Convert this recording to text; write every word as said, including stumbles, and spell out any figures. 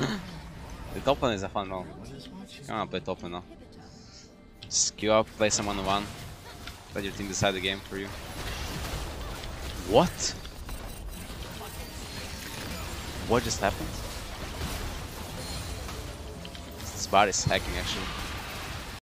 The top lane is a fun role. Come on, play top lane now. Just queue up, play some one on one. Let your team decide the game for you. What? What just happened? This bot is hacking actually.